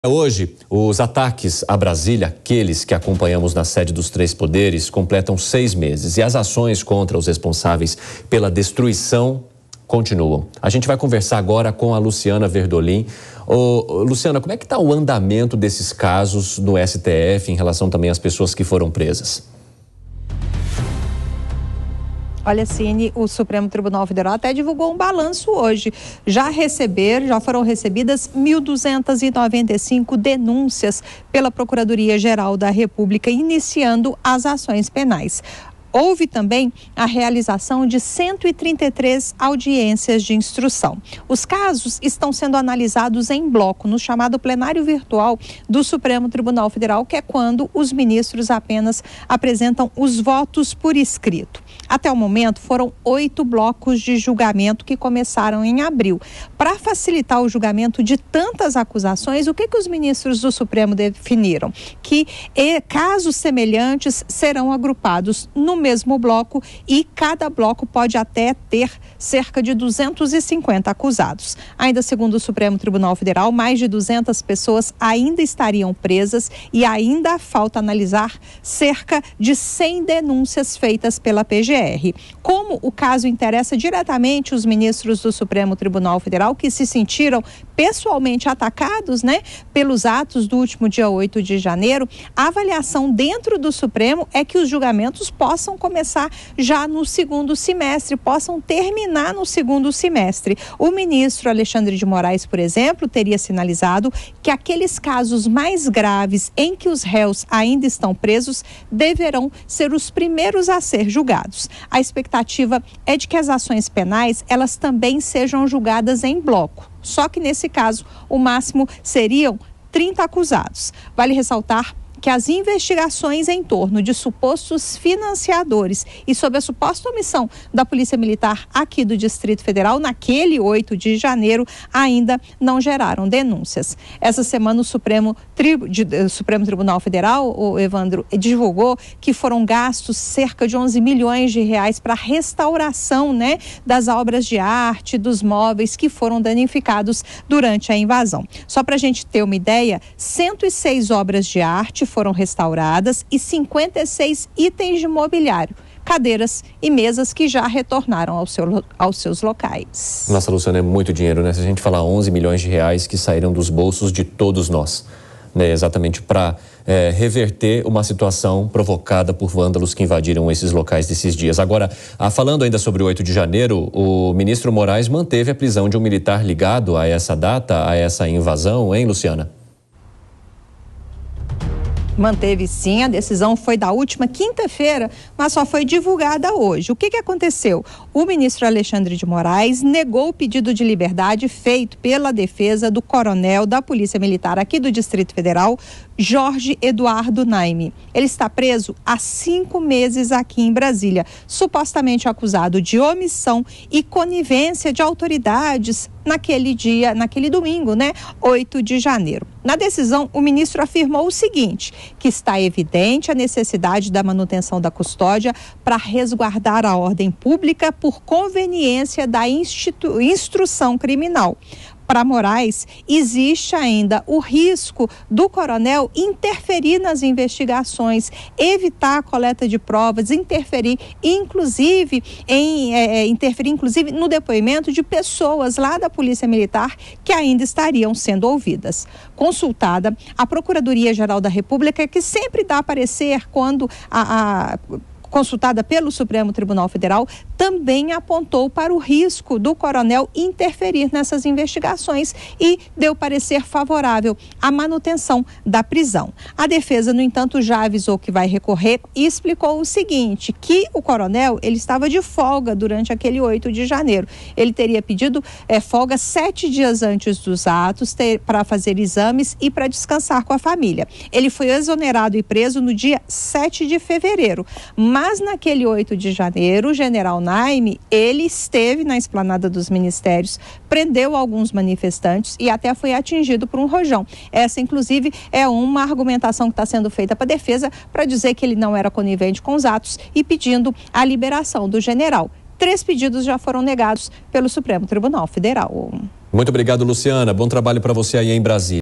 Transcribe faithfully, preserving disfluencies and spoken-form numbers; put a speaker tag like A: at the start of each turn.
A: Hoje, os ataques a Brasília, aqueles que acompanhamos na sede dos três poderes, completam seis meses e as ações contra os responsáveis pela destruição continuam. A gente vai conversar agora com a Luciana Verdolim. Ô, Luciana, como é que está o andamento desses casos no S T F em relação também às pessoas que foram presas?
B: Olha, Cine, o Supremo Tribunal Federal até divulgou um balanço hoje. Já receber, já foram recebidas mil duzentas e noventa e cinco denúncias pela Procuradoria-Geral da República, iniciando as ações penais. Houve também a realização de cento e trinta e três audiências de instrução. Os casos estão sendo analisados em bloco, no chamado plenário virtual do Supremo Tribunal Federal, que é quando os ministros apenas apresentam os votos por escrito. Até o momento, foram oito blocos de julgamento que começaram em abril. Para facilitar o julgamento de tantas acusações, o que, que os ministros do Supremo definiram? Que e, casos semelhantes serão agrupados no mesmo bloco e cada bloco pode até ter cerca de duzentos e cinquenta acusados. Ainda segundo o Supremo Tribunal Federal, mais de duzentas pessoas ainda estariam presas e ainda falta analisar cerca de cem denúncias feitas pela P G R. Como o caso interessa diretamente os ministros do Supremo Tribunal Federal, que se sentiram pessoalmente atacados, né, pelos atos do último dia oito de janeiro, a avaliação dentro do Supremo é que os julgamentos possam começar já no segundo semestre, possam terminar no segundo semestre. O ministro Alexandre de Moraes, por exemplo, teria sinalizado que aqueles casos mais graves em que os réus ainda estão presos deverão ser os primeiros a ser julgados. A expectativa é de que as ações penais, elas também sejam julgadas em bloco. Só que nesse caso, o máximo seriam trinta acusados. Vale ressaltar que as investigações em torno de supostos financiadores e sobre a suposta omissão da Polícia Militar aqui do Distrito Federal, naquele oito de janeiro, ainda não geraram denúncias. Essa semana o Supremo, Tri... o Supremo Tribunal Federal, o Evandro, divulgou que foram gastos cerca de onze milhões de reais para restauração, né, das obras de arte, dos móveis que foram danificados durante a invasão. Só para a gente ter uma ideia, cento e seis obras de arte foram restauradas e cinquenta e seis itens de mobiliário, cadeiras e mesas que já retornaram ao seu, aos seus locais.
A: Nossa, Luciana, é muito dinheiro, né? Se a gente falar onze milhões de reais que saíram dos bolsos de todos nós, né? Exatamente para é, reverter uma situação provocada por vândalos que invadiram esses locais desses dias. Agora, ah, falando ainda sobre o oito de janeiro, o ministro Moraes manteve a prisão de um militar ligado a essa data, a essa invasão, hein, Luciana?
B: Manteve sim, a decisão foi da última quinta-feira, mas só foi divulgada hoje. O que que aconteceu? O ministro Alexandre de Moraes negou o pedido de liberdade feito pela defesa do coronel da Polícia Militar aqui do Distrito Federal, Jorge Eduardo Naime. Ele está preso há cinco meses aqui em Brasília, supostamente acusado de omissão e conivência de autoridades naquele dia, naquele domingo, né, oito de janeiro. Na decisão, o ministro afirmou o seguinte, que está evidente a necessidade da manutenção da custódia para resguardar a ordem pública por conveniência da institu- instrução criminal. Para Moraes, existe ainda o risco do coronel interferir nas investigações, evitar a coleta de provas, interferir inclusive em é, interferir inclusive no depoimento de pessoas lá da Polícia Militar que ainda estariam sendo ouvidas. Consultada, a Procuradoria-Geral da República, que sempre dá parecer quando a, a consultada pelo Supremo Tribunal Federal, também apontou para o risco do coronel interferir nessas investigações e deu parecer favorável à manutenção da prisão. A defesa, no entanto, já avisou que vai recorrer e explicou o seguinte, que o coronel, ele estava de folga durante aquele oito de janeiro. Ele teria pedido é, folga sete dias antes dos atos para fazer exames e para descansar com a família. Ele foi exonerado e preso no dia sete de fevereiro, mas Mas naquele oito de janeiro, o general Naime, ele esteve na esplanada dos ministérios, prendeu alguns manifestantes e até foi atingido por um rojão. Essa, inclusive, é uma argumentação que está sendo feita para a defesa para dizer que ele não era conivente com os atos e pedindo a liberação do general. Três pedidos já foram negados pelo Supremo Tribunal Federal.
A: Muito obrigado, Luciana. Bom trabalho para você aí em Brasília.